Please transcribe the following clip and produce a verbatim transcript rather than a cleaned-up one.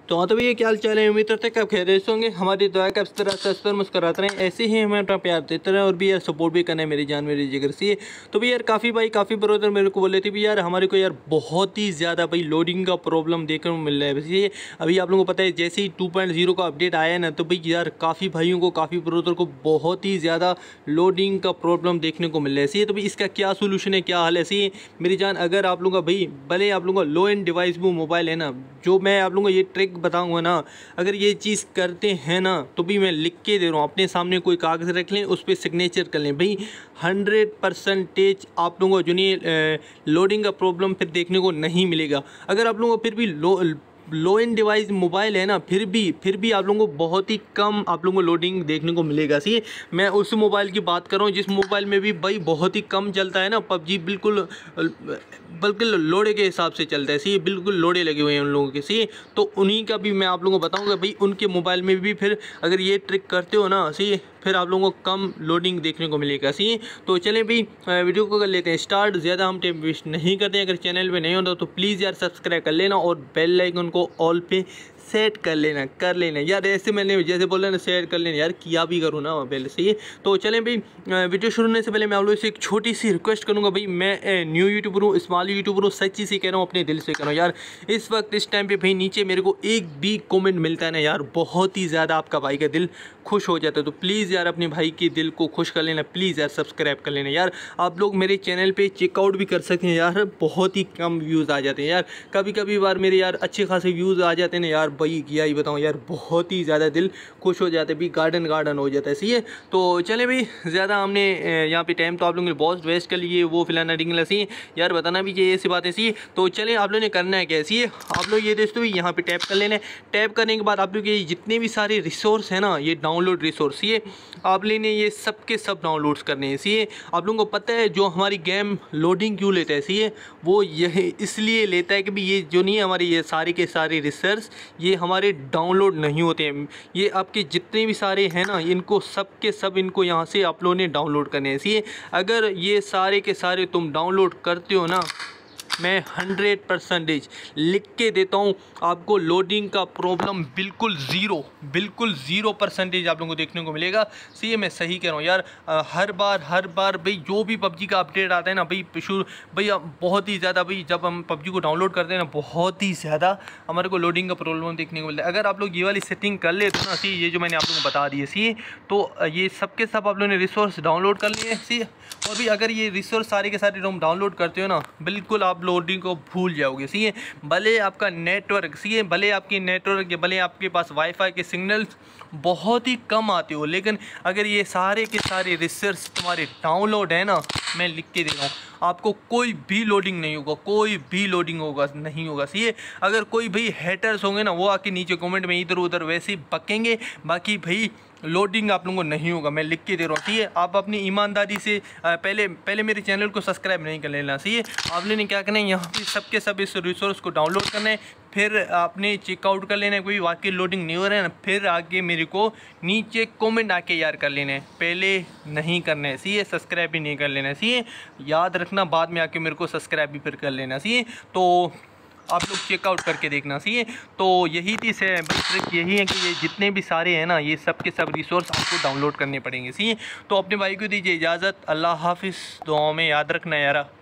तो हाँ तो भैया क्या हाल चाल है। उम्मीद करते हैं कि आप खैरियत से होंगे। हमारी दुआ का इस तरह से अस्तर मुस्कुराते रहें, ऐसे ही हमें अपना प्यार देते रहें और भी यार सपोर्ट भी करना है मेरी जान मेरी जिगर से। तो भैया यार काफ़ी भाई काफ़ी ब्रदर मेरे को बोले थे भी यार हमारे को यार बहुत ही ज़्यादा भाई लोडिंग का प्रॉब्लम देखने को मिल रहा है। वैसे अभी आप लोगों को पता है जैसे ही टू पॉइंट ज़ीरो का अपडेट आया ना, तो भाई यार काफ़ी भाइयों को काफ़ी ब्रदर को बहुत ही ज़्यादा लोडिंग का प्रॉब्लम देखने को मिल रहा है। ऐसे तो भाई इसका क्या सोल्यूशन है, क्या हाल है। ऐसे मेरी जान अगर आप लोगों का भाई भले आप लोगों का लो एंड डिवाइस वो मोबाइल है ना, जो मैं आप लोगों को ये ट्रिक बताऊंगा ना, अगर ये चीज़ करते हैं ना तो भी मैं लिख के दे रहा हूँ, अपने सामने कोई कागज़ रख लें, उस पर सिग्नेचर कर लें भाई, हंड्रेड परसेंटेज आप लोगों को जो नहीं लोडिंग का प्रॉब्लम फिर देखने को नहीं मिलेगा। अगर आप लोगों को फिर भी low low end device mobile है ना, फिर भी फिर भी आप लोगों को बहुत ही कम आप लोगों को लोडिंग देखने को मिलेगा। सी मैं उस मोबाइल की बात कर रहा हूँ जिस मोबाइल में भी भाई बहुत ही कम चलता है ना पबजी, बिल्कुल बिल्कुल लोडे के हिसाब से चलता है। सी बिल्कुल लोडे लगे हुए हैं उन लोगों के। सी तो उन्हीं का भी मैं आप लोगों को बताऊँगा भाई, उनके मोबाइल में भी फिर अगर ये ट्रिक करते हो ना, सी फिर आप लोगों को कम लोडिंग देखने को मिलेगा। सी तो चलें भाई वीडियो को कर लेते हैं स्टार्ट। ज़्यादा हम टाइम वेस्ट नहीं करते हैं। अगर चैनल पे नहीं होता तो प्लीज़ यार सब्सक्राइब कर लेना और बेल आइकन को ऑल पे सेट कर लेना कर लेना यार। ऐसे मैंने जैसे बोला ना सेट कर लेना यार, किया भी करूँ ना पहले से ही। तो चलें भाई वीडियो शुरू होने से पहले मैं आप लोगों से एक छोटी सी रिक्वेस्ट करूँगा भाई, मैं न्यू यूट्यूबर हूँ, स्मॉल यूट्यूबर हूँ, सच्ची से कह रहा हूँ, अपने दिल से कह रहा हूँ यार। इस वक्त इस टाइम पे भाई नीचे मेरे को एक भी कमेंट मिलता है ना यार, बहुत ही ज़्यादा आपका भाई का दिल खुश हो जाता है। तो प्लीज़ यार अपने भाई के दिल को खुश कर लेना, प्लीज़ यार सब्सक्राइब कर लेना यार। आप लोग मेरे चैनल पे चेकआउट भी कर सकते हैं यार, बहुत ही कम व्यूज़ आ जाते हैं यार। कभी कभी बार मेरे यार अच्छे खासे व्यूज़ आ जाते हैं ना यार, भाई क्या ही बताऊँ यार, बहुत ही ज़्यादा दिल खुश हो जाता है भी, गार्डन गार्डन हो जाता है। सही है तो चले भाई, ज़्यादा हमने यहाँ पे टाइम तो आप लोगों ने बहुत वेस्ट कर लिए, वो फिलहाल डिंगला सी यार बताना भी चाहिए ऐसी बातें। सी तो चले आप लोगों ने करना है कैसी है, आप लोग ये दोस्तों यहाँ पे टैप कर लेना। टैप करने के बाद आप लोग ये जितने भी सारे रिसोर्स है ना, ये डाउनलोड रिसोर्स, ये आप लेने ये सब के सब डाउनलोड्स करने हैं। सी आप लोगों को पता है जो हमारी गेम लोडिंग क्यों लेता है, सी है वो यह इसलिए लेता है कि भी ये जो नहीं है हमारे ये सारे के सारे रिसोर्स ये हमारे डाउनलोड नहीं होते हैं। ये आपके जितने भी सारे हैं ना, इनको सब के सब इनको यहाँ से आप लोगों ने डाउनलोड करने हैं। इसलिए अगर ये सारे के सारे तुम डाउनलोड करते हो ना, मैं हंड्रेड परसेंटेज लिख के देता हूँ आपको, लोडिंग का प्रॉब्लम बिल्कुल ज़ीरो बिल्कुल ज़ीरो परसेंटेज आप लोगों को देखने को मिलेगा। सी ये मैं सही कह रहा हूँ यार। आ, हर बार हर बार भाई जो भी पबजी का अपडेट आता है ना भाई शुरू भाई बहुत ही ज़्यादा भाई, जब हम पबजी को डाउनलोड करते हैं ना बहुत ही ज़्यादा हमारे को लोडिंग का प्रॉब्लम देखने को मिलता है। अगर आप लोग ये वाली सेटिंग कर लेते हो ना, सी ये जो मैंने आप लोगों को बता दी है, सी तो ये सब के सब आप लोगों ने रिसोर्स डाउनलोड कर लिए। सी और भी अगर ये रिसोर्स सारे के सारे तुम डाउनलोड करते हो ना, बिल्कुल आप लोडिंग को भूल जाओगे। सी है भले आपका नेटवर्क सी है भले आपकी नेटवर्क या भले आपके पास वाईफाई के सिग्नल्स बहुत ही कम आते हो, लेकिन अगर ये सारे के सारे रिसोर्स तुम्हारे डाउनलोड है ना, मैं लिख के दे रहा हूँ आपको, कोई भी लोडिंग नहीं होगा, कोई भी लोडिंग होगा नहीं होगा। सी है अगर कोई भाई हेटर्स होंगे ना, वो आके नीचे कमेंट में इधर उधर वैसे ही बकेंगे, बाकी भाई लोडिंग आप लोगों को नहीं होगा, मैं लिख के दे रहा हूँ। ठीक है आप अपनी ईमानदारी से पहले पहले मेरे चैनल को सब्सक्राइब नहीं कर लेना। सही है आपने क्या करना है, यहाँ पे सबके सब इस रिसोर्स को डाउनलोड करना है, फिर आपने चेकआउट कर लेना है, कोई वाकई लोडिंग नहीं हो रहा है ना, फिर आगे मेरे को नीचे कमेंट आके यार कर लेना है, पहले नहीं करना है। सी है सब्सक्राइब भी नहीं कर लेना है। सी है याद रखना, बाद में आके मेरे को सब्सक्राइब भी फिर कर लेना। सी है तो आप लोग चेकआउट करके देखना। सी है तो यही चीज़ है भाई, ट्रिक यही है कि ये जितने भी सारे हैं ना, ये सब के सब रिसोर्स आपको डाउनलोड करने पड़ेंगे। सी है तो अपने भाई को दीजिए इजाज़त, अल्लाह हाफिज़, दुआओं में याद रखना यारा।